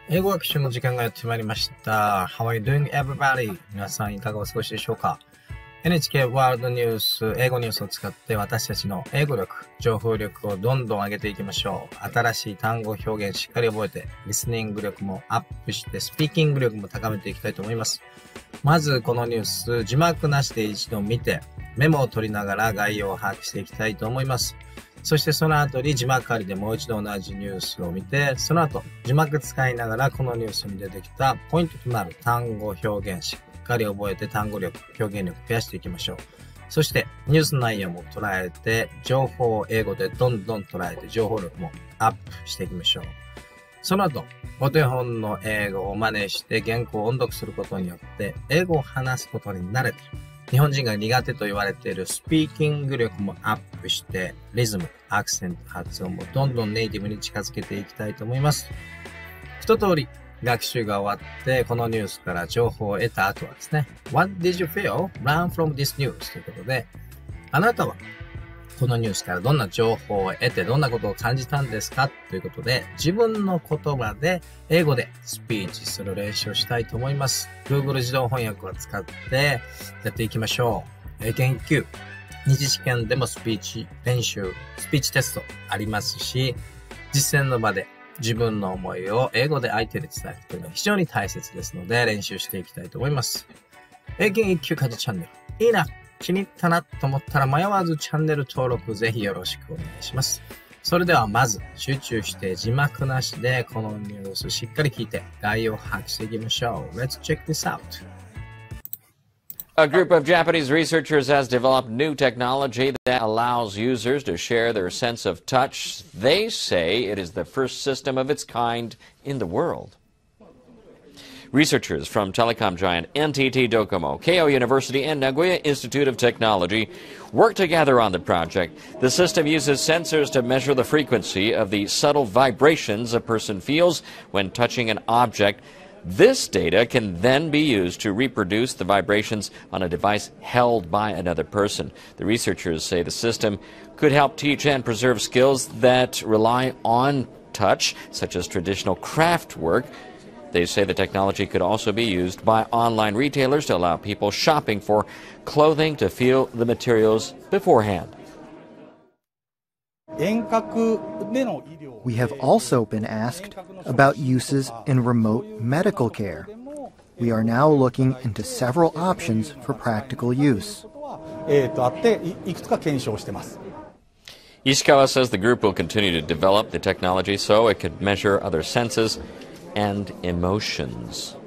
英語学習の時間がやってまいりました。How are you doing, everybody? 皆さんいかがお過ごしでしょうか？ NHK ワールドニュース、英語ニュースを使って私たちの英語力、情報力をどんどん上げていきましょう。新しい単語表現しっかり覚えて、リスニング力もアップして、スピーキング力も高めていきたいと思います。まずこのニュース、字幕なしで一度見て、メモを取りながら概要を把握していきたいと思います。そしてその後に字幕ありでもう一度同じニュースを見て、その後字幕使いながらこのニュースに出てきたポイントとなる単語表現しっかり覚えて単語力、表現力増やしていきましょう。そしてニュース内容も捉えて、情報を英語でどんどん捉えて情報力もアップしていきましょう。その後、お手本の英語を真似して原稿を音読することによって英語を話すことに慣れて、日本人が苦手と言われているスピーキング力もアップして、リズム、アクセント、発音もどんどんネイティブに近づけていきたいと思います。一通り学習が終わって、このニュースから情報を得た後はですね、What did you feel? Learn from this news ということで、あなたはこのニュースからどんな情報を得てどんなことを感じたんですかということで、自分の言葉で英語でスピーチする練習をしたいと思います。Google 自動翻訳を使ってやっていきましょう。研究、二次試験でもスピーチ練習、スピーチテストありますし、実践の場で自分の思いを英語で相手に伝えるというのは非常に大切ですので練習していきたいと思います。英検1級家事チャンネル。いいな、気に入ったなと思ったら迷わずチャンネル登録ぜひよろしくお願いします。それではまず集中して字幕なしでこのニュースしっかり聞いて概要を把握していきましょう。Let's check this out. A group of Japanese researchers has developed new technology that allows users to share their sense of touch. They say it is the first system of its kind in the world. Researchers from telecom giant NTT Docomo, Keio University, and Nagoya Institute of Technology work together on the project. The system uses sensors to measure the frequency of the subtle vibrations a person feels when touching an object. This data can then be used to reproduce the vibrations on a device held by another person. The researchers say the system could help teach and preserve skills that rely on touch, such as traditional craft work. They say the technology could also be used by online retailers to allow people shopping for clothing to feel the materials beforehand. We have also been asked about uses in remote medical care. We are now looking into several options for practical use. Ishikawa says the group will continue to develop the technology so it could measure other senses and emotions.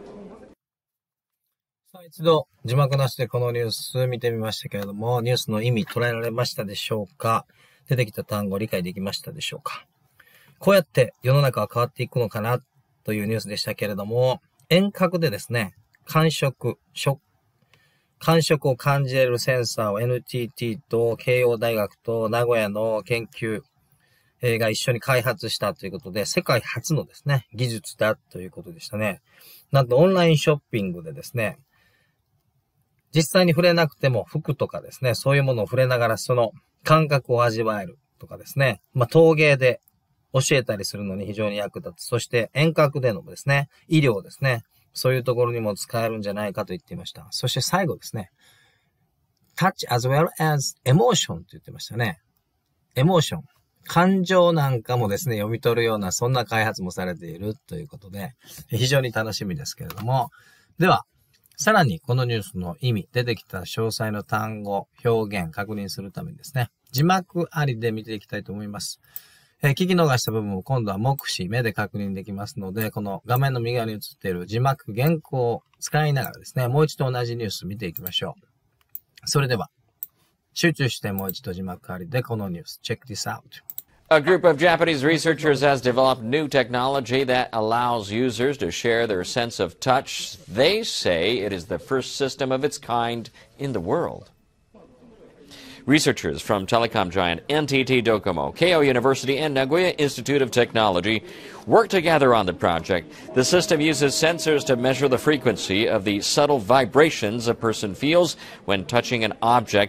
一度字幕なしでこのニュース見てみましたけれども、ニュースの意味捉えられましたでしょうか？出てきた単語理解できましたでしょうか？こうやって世の中は変わっていくのかなというニュースでしたけれども、遠隔でですね、感触を感じれるセンサーを NTT と慶応大学と名古屋の研究が一緒に開発したということで、世界初のですね、技術だということでしたね。なんとオンラインショッピングでですね、実際に触れなくても服とかですね、そういうものを触れながらその感覚を味わえるとかですね、陶芸で教えたりするのに非常に役立つ。そして遠隔でのですね、医療ですね、そういうところにも使えるんじゃないかと言っていました。そして最後ですね、touch as well as emotion と言ってましたね。エモーション。感情なんかもですね、読み取るような、そんな開発もされているということで、非常に楽しみですけれども、では、さらにこのニュースの意味、出てきた詳細の単語、表現、確認するためにですね、字幕ありで見ていきたいと思います。聞き逃した部分を今度は目視、目で確認できますので、この画面の右側に映っている字幕、原稿を使いながらですね、もう一度同じニュース見ていきましょう。それでは、集中してもう一度字幕ありでこのニュース、check this out. A group of Japanese researchers has developed new technology that allows users to share their sense of touch. They say it is the first system of its kind in the world. Researchers from telecom giant NTT Docomo, Keio University, and Nagoya Institute of Technology work together on the project. The system uses sensors to measure the frequency of the subtle vibrations a person feels when touching an object.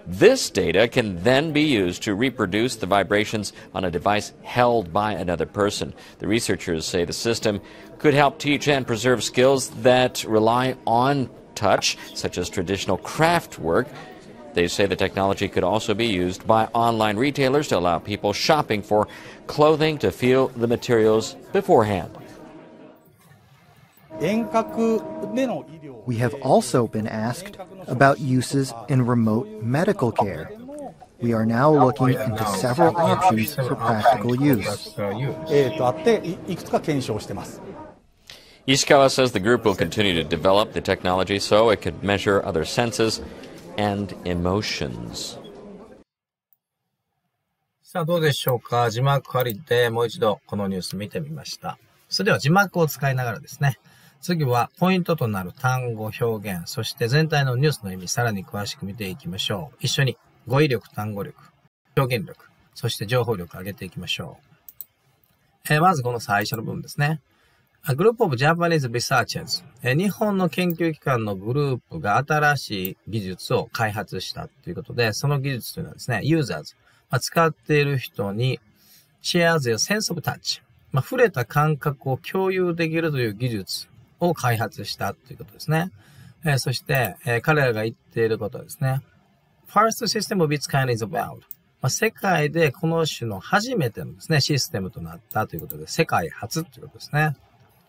This data can then be used to reproduce the vibrations on a device held by another person. The researchers say the system could help teach and preserve skills that rely on touch, such as traditional craft work. They say the technology could also be used by online retailers to allow people shopping for clothing to feel the materials beforehand. We have also been asked about uses in remote medical care. We are now looking into several options for practical use. Ishikawa says the group will continue to develop the technology so it could measure other senses and emotions. さあどうでしょうか。字幕ありでもう一度このニュース見てみました。それでは字幕を使いながらですね、次はポイントとなる単語、表現、そして全体のニュースの意味、さらに詳しく見ていきましょう。一緒に語彙力、単語力、表現力、そして情報力を上げていきましょう。まずこの最初の部分ですね。A group of Japanese researchers、日本の研究機関のグループが新しい技術を開発したということで、その技術というのはですね、users、使っている人に share their sense of touch、触れた感覚を共有できるという技術を開発したということですね。そして、彼らが言っていることはですね、First system of its kind is about、世界でこの種の初めてのですね、システムとなったということで、世界初ということですね。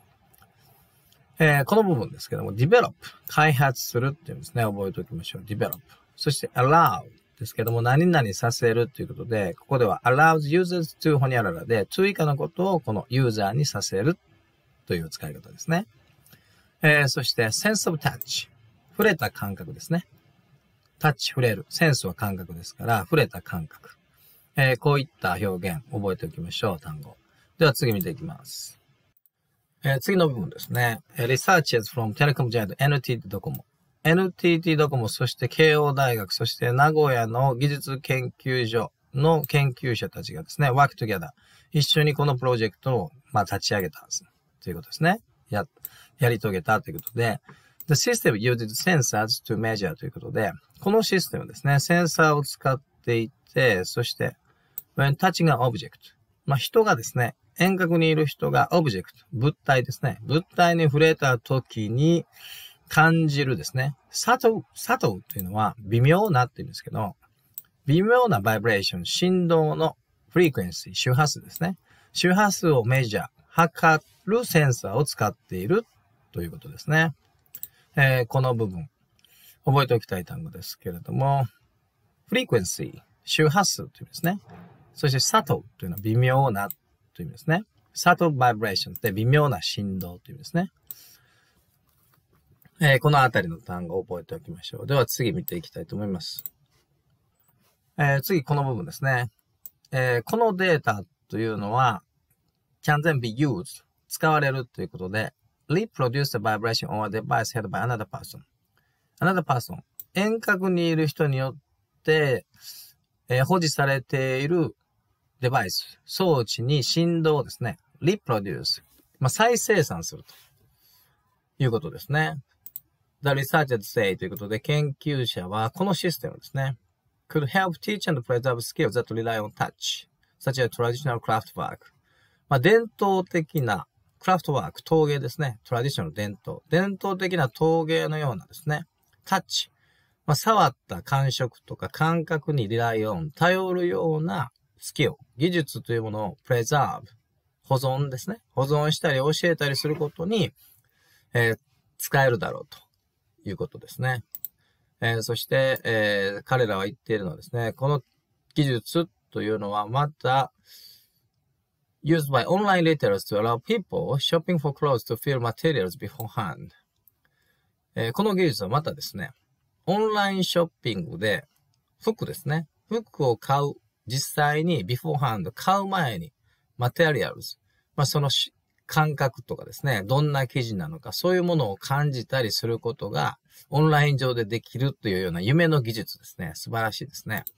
この部分ですけども、develop、開発するっていうんですね、覚えておきましょう。develop。そして allow ですけども、何々させるということで、ここでは allows users to ホニャララで、to 以下のことをこのユーザーにさせるという使い方ですね。そして sense of touch、触れた感覚ですね。タッチ、触れる。センスは感覚ですから、触れた感覚。こういった表現、覚えておきましょう、単語。では次見ていきます。次の部分ですね。Researchers from Telecom Giant NTT ドコモ。NTT ドコモ、そして慶応大学、そして名古屋の技術研究所の研究者たちがですね、work together。一緒にこのプロジェクトを、立ち上げたということですね。やり遂げたということで、The system uses sensors to measure ということで、このシステムですね、センサーを使っていて、そして、when touching an object。人がですね、遠隔にいる人がオブジェクト、物体ですね。物体に触れた時に感じるですね。サトウっていうのは微妙なって言うんですけど、微妙なバイブレーション、振動のフリークエンシー、周波数ですね。周波数をメジャー、測るセンサーを使っているということですね。この部分、覚えておきたい単語ですけれども、フリークエンシー、周波数という意味ですね。そしてサトウというのは微妙なという意味ですね。subtle vibration って微妙な振動という意味ですね。このあたりの単語を覚えておきましょう。では次見ていきたいと思います。次この部分ですね。このデータというのは can then be used 使われるということで reproduce the vibration on a device held by another person 遠隔にいる人によって、保持されているデバイス、装置に振動をですね、reproduce、再生産するということですね。The researchers say ということで、研究者はこのシステムですね、could help teach and preserve skills that rely on touch, such as traditional craft work。伝統的なクラフトワーク、陶芸ですね。トラディショナル伝統的な陶芸のようなですね、タッチ。触った感触とか感覚にリライオン、頼るようなスキル、技術というものをプレザーブ、保存ですね。保存したり教えたりすることに、使えるだろうということですね。そして、彼らは言っているのはですね、この技術というのはまた、used by online retailers to allow people shopping for clothes to feel materials beforehand。この技術はまたですね、オンラインショッピングで服ですね。服を買う。実際にbeforehand買う前に materials。その感覚とかですね、どんな生地なのか、そういうものを感じたりすることがオンライン上でできるというような夢の技術ですね。素晴らしいですね。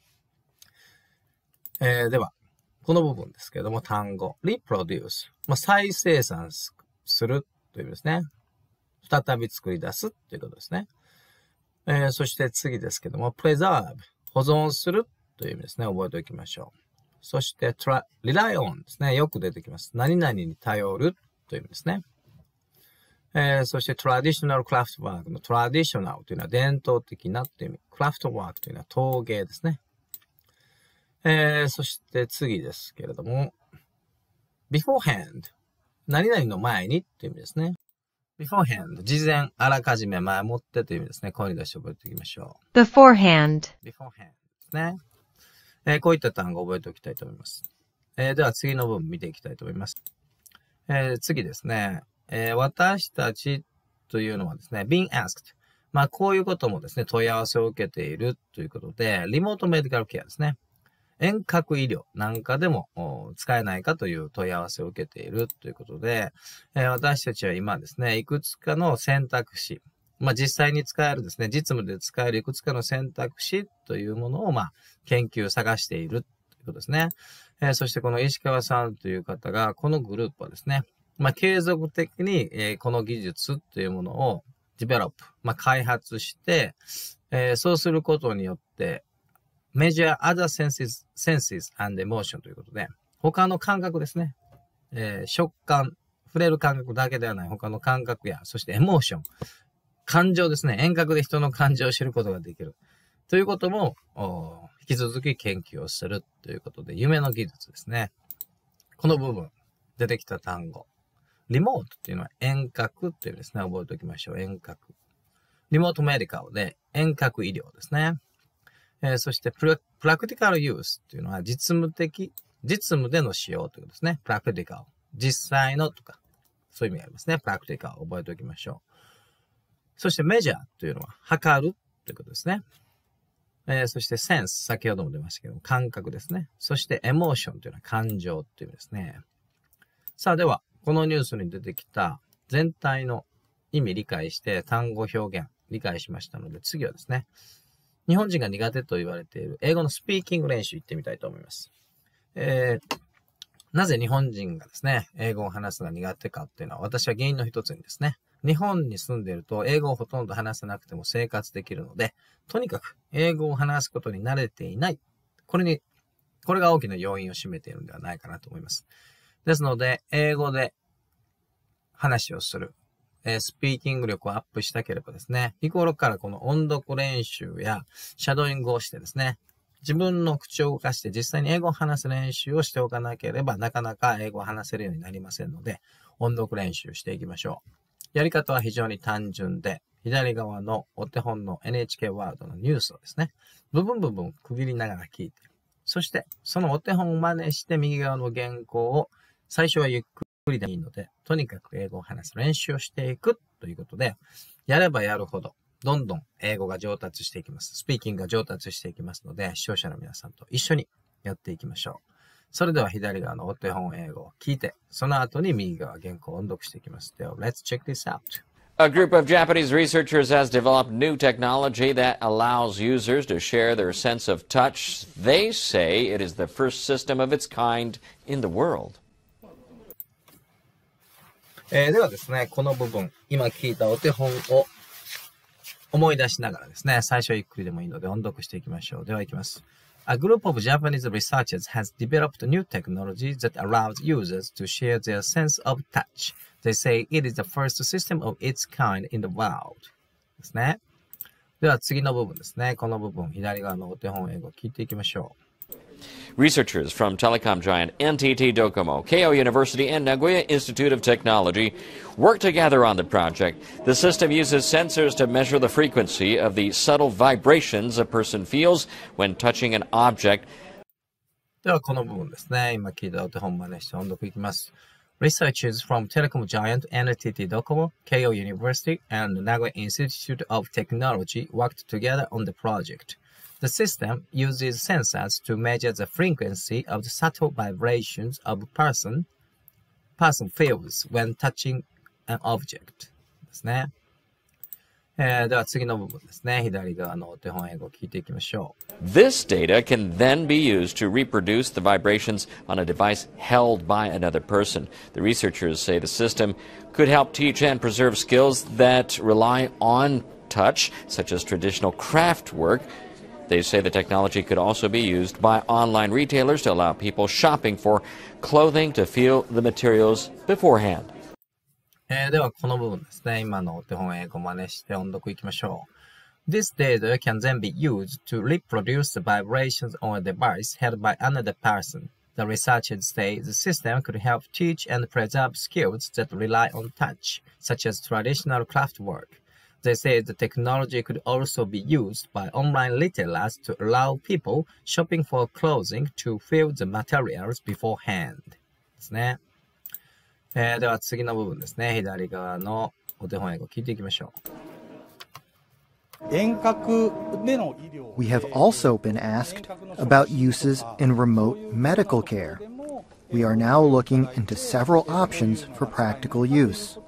では、この部分ですけれども、単語。reproduce。再生産するという意味ですね。再び作り出すということですね。そして次ですけども、preserve。保保存するという意味ですね。覚えておきましょう。そして、rely on ですね。よく出てきます。何々に頼るという意味ですね。そして、traditional craft work の traditional というのは伝統的なという意味。craft work というのは陶芸ですね。そして次ですけれども、beforehand 何々の前にという意味ですね。beforehand 事前、あらかじめ、前もってという意味ですね。声に出して覚えておきましょう。 beforehand ですね。こういった単語を覚えておきたいと思います。では次の部分見ていきたいと思います。次ですね。私たちというのはですね、being asked。こういうこともですね、問い合わせを受けているということで、リモートメディカルケアですね。遠隔医療なんかでも使えないかという問い合わせを受けているということで、私たちは今ですね、いくつかの選択肢、実際に使えるですね、実務で使えるいくつかの選択肢というものを研究探しているということですね。そしてこの石川さんという方が、このグループはですね、継続的にこの技術というものをディベロップ、開発して、そうすることによって、measure other senses and emotion ということで、他の感覚ですね。触感、触れる感覚だけではない他の感覚や、そしてエモーション、感情ですね。遠隔で人の感情を知ることができる。ということも、引き続き研究をするということで、夢の技術ですね。この部分、出てきた単語。リモートっていうのは遠隔っていうですね。覚えておきましょう。遠隔。リモートメディカルで遠隔医療ですね。そしてプラクティカルユースっていうのは実務での使用ということですね。プラクティカル。実際のとか、そういう意味がありますね。プラクティカル。覚えておきましょう。そしてメジャーというのは測るということですね。そしてセンス。先ほども出ましたけども、感覚ですね。そしてエモーションというのは感情という意味ですね。さあでは、このニュースに出てきた全体の意味理解して単語表現理解しましたので、次はですね、日本人が苦手と言われている英語のスピーキング練習行ってみたいと思います。なぜ日本人がですね、英語を話すのが苦手かっていうのは私は原因の一つにですね、日本に住んでいると英語をほとんど話せなくても生活できるので、とにかく英語を話すことに慣れていない。これが大きな要因を占めているのではないかなと思います。ですので、英語で話をする。スピーキング力をアップしたければですね、日頃からこの音読練習やシャドーイングをしてですね、自分の口を動かして実際に英語を話す練習をしておかなければなかなか英語を話せるようになりませんので、音読練習していきましょう。やり方は非常に単純で、左側のお手本の NHK ワールドのニュースをですね、部分区切りながら聞いて、そしてそのお手本を真似して右側の原稿を最初はゆっくりでいいので、とにかく英語を話す練習をしていくということで、やればやるほど、どんどん英語が上達していきます。スピーキングが上達していきますので、視聴者の皆さんと一緒にやっていきましょう。それでは左側のお手本英語を聞いて、その後に右側原稿を音読していきます。では、Let's check this out. A group of Japanese researchers has developed new technology that allows users to share their sense of touch. They say it is the first system of its kind in the world. ではですね、この部分、今聞いたお手本を思い出しながらですね、最初ゆっくりでもいいので音読していきましょう。では行きます。A group of Japanese researchers has developed new technology that allows users to share their sense of touch. They say it is the first system of its kind in the world. ですね。では次の部分ですね。この部分、左側のお手本英語を聞いていきましょう。 Researchers from telecom giant NTT Docomo, Keio University, and Nagoya Institute of Technology work together on the project. The system uses sensors to measure the frequency of the subtle vibrations a person feels when touching an object. ではこの部分ですね。今聞いたお手本真似して音読いきます。Researchers from telecom giant NTT Docomo, Keio University, and Nagoya Institute of Technology worked together on the project.The system uses sensors to measure the frequency of the subtle vibrations of a person feels when touching an object ですね。では次の部分ですね。左側のお手本英語を聞いていきましょう。 This data can then be used to reproduce the vibrations on a device held by another person. The researchers say the system could help teach and preserve skills that rely on touch, such as traditional craft work, They say the technology could also be used by online retailers to allow people shopping for clothing to feel the materials beforehand. では、この部分ですね。今のお手本英語を真似して音読いきましょう。This data can then be used to reproduce the vibrations on a device held by another person. The researchers say the system could help teach and preserve skills that rely on touch, such as traditional craft work. They say the technology could also be used by online retailers to allow people shopping for clothing to feel the materials beforehand. ですね。では次の部分ですね。左側のお手本英語を聞いていきましょう。 We have also been asked about uses in remote medical care. We are now looking into several options for practical use.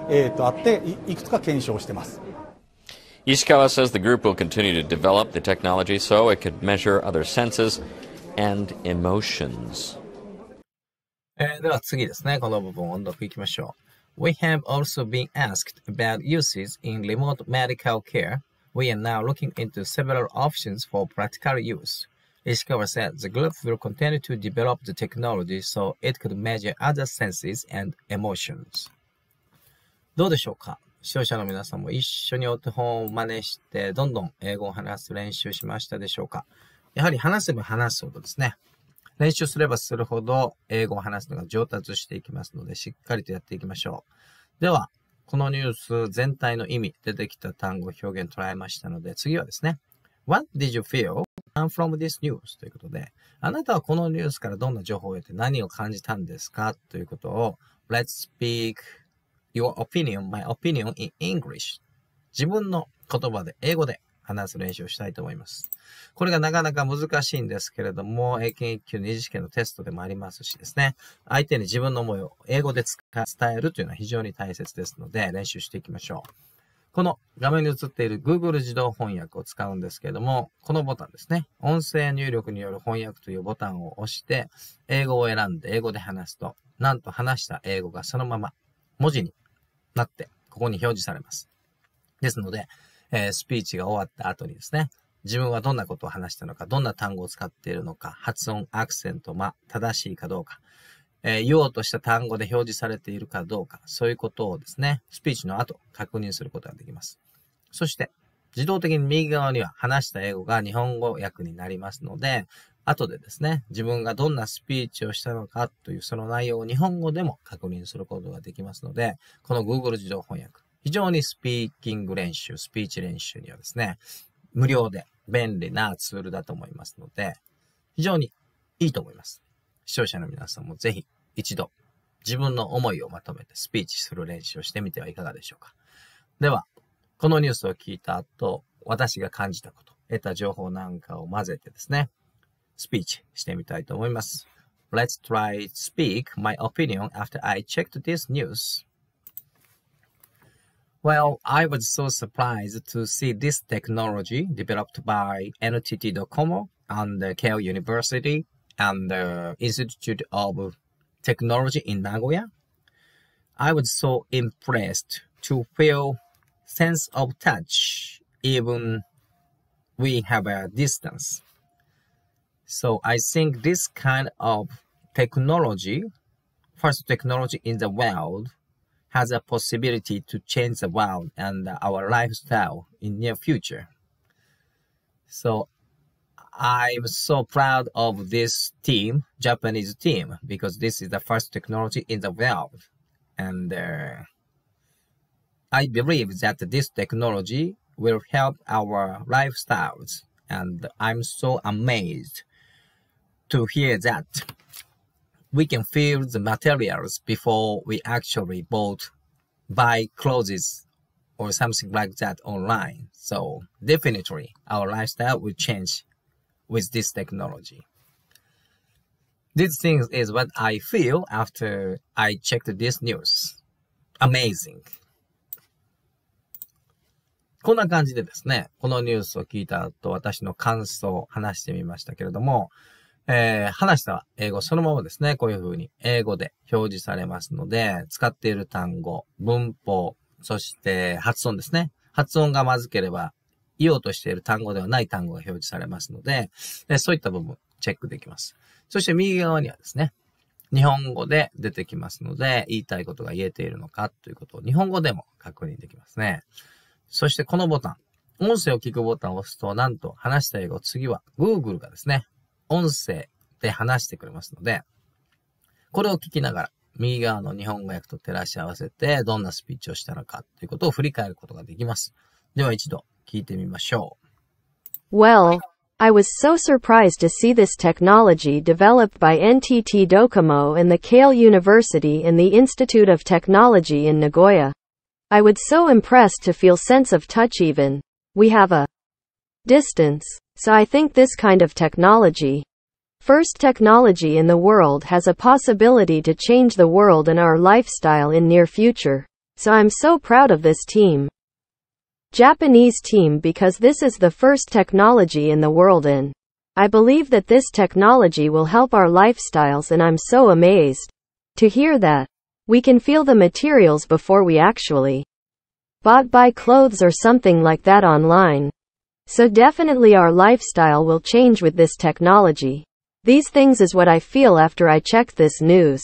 Ishikawa says the group will continue to develop the technology so it could measure other senses and emotions. では次ですね。この部分音読いきましょう。We have also been asked about uses in remote medical care. We are now looking into several options for practical use. Ishikawa said the group will continue to develop the technology so it could measure other senses and emotions. どうでしょうか？視聴者の皆さんも一緒にお手本を真似してどんどん英語を話す練習しましたでしょうか？やはり話せば話すほどですね。練習すればするほど英語を話すのが上達していきますのでしっかりとやっていきましょう。では、このニュース全体の意味、出てきた単語、表現捉えましたので、次はですね。What did you feel from this news? ということで、あなたはこのニュースからどんな情報を得て何を感じたんですかということを、Let's speak your opinion, my opinion in English. 自分の言葉で、英語で話す練習をしたいと思います。これがなかなか難しいんですけれども、英検1級二次試験のテストでもありますしですね、相手に自分の思いを英語で伝えるというのは非常に大切ですので、練習していきましょう。この画面に映っている Google 自動翻訳を使うんですけれども、このボタンですね、音声入力による翻訳というボタンを押して、英語を選んで英語で話すと、なんと話した英語がそのまま文字になって、ここに表示されます。ですので、スピーチが終わった後にですね、自分はどんなことを話したのか、どんな単語を使っているのか、発音、アクセント、正しいかどうか、言おうとした単語で表示されているかどうか、そういうことをですね、スピーチの後、確認することができます。そして、自動的に右側には話した英語が日本語訳になりますので、後でですね、自分がどんなスピーチをしたのかというその内容を日本語でも確認することができますので、この Google 自動翻訳、非常にスピーキング練習、スピーチ練習にはですね、無料で便利なツールだと思いますので、非常にいいと思います。視聴者の皆さんもぜひ一度自分の思いをまとめてスピーチする練習をしてみてはいかがでしょうか。では、このニュースを聞いた後、私が感じたこと、得た情報なんかを混ぜてですね、スピーチしてみたいと思います。Let's try to speak my opinion after I checked this news.Well, I was so surprised to see this technology developed by NTT Docomo and Keio University and the Institute of Technology in Nagoya. I was so impressed to feel sense of touch even we have a distance. So I think this kind of technology, first technology in the world, has a possibility to change the world and our lifestyle in near future. So I'm so proud of this team, Japanese team, because this is the first technology in the world. And I believe that this technology will help our lifestyles. And I'm so amazed to hear that we can feel the materials before we actually buy clothes or something like that online. So definitely our lifestyle will change with this technology. This thing is what I feel after I checked this news. Amazing. こんな感じでですね、このニュースを聞いた後、私の感想を話してみましたけれども、話した英語そのままですね、こういう風に英語で表示されますので、使っている単語、文法、そして発音ですね。発音がまずければ言おうとしている単語ではない単語が表示されますので、そういった部分チェックできます。そして右側にはですね、日本語で出てきますので、言いたいことが言えているのかということを日本語でも確認できますね。そしてこのボタン、音声を聞くボタンを押すと、なんと話した英語、次は Google がですね、音声で話してくれますので、これを聞きながら、右側の日本語訳と照らし合わせて、どんなスピーチをしたのかということを振り返ることができます。では一度聞いてみましょう。Well, I was so surprised to see this technology developed by NTT Docomo and the Keio University and the Institute of Technology in Nagoya. I was so impressed to feel sense of touch even. We have a distance, so I think this kind of technology, first technology in the world, has a possibility to change the world and our lifestyle in near future. So I'm so proud of this team. Japanese team because this is the first technology in the world and I believe that this technology will help our lifestyles and I'm so amazed to hear that we can feel the materials before we actually buy clothes or something like that online. So definitely our lifestyle will change with this technology. These things is what I feel after I checked this news.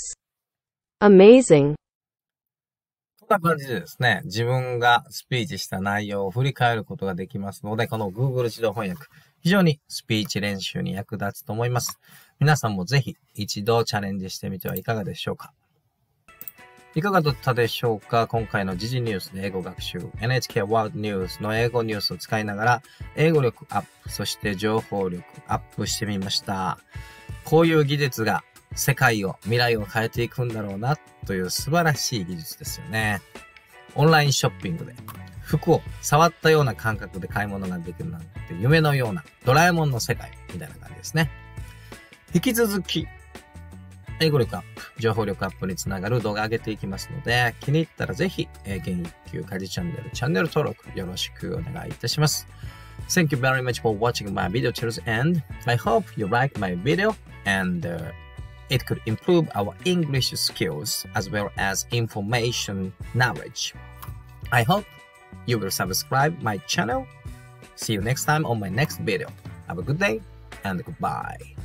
Amazing. こんな感じでですね、自分がスピーチした内容を振り返ることができますので、この Google 自動翻訳、非常にスピーチ練習に役立つと思います。皆さんもぜひ一度チャレンジしてみてはいかがでしょうか。いかがだったでしょうか。今回の時事ニュースで英語学習 NHK World News の英語ニュースを使いながら英語力アップ、そして情報力アップしてみました。こういう技術が世界を、未来を変えていくんだろうなという素晴らしい技術ですよね。オンラインショッピングで服を触ったような感覚で買い物ができるなんて夢のようなドラえもんの世界みたいな感じですね。引き続き英語力アップ、情報力アップにつながる動画上げていきますので、気に入ったらぜひ、英検1級家事チャンネル、チャンネル登録よろしくお願いいたします。Thank you very much for watching my video till the end. I hope you like my video and it could improve our English skills as well as information knowledge. I hope you will subscribe my channel. See you next time on my next video. Have a good day and goodbye.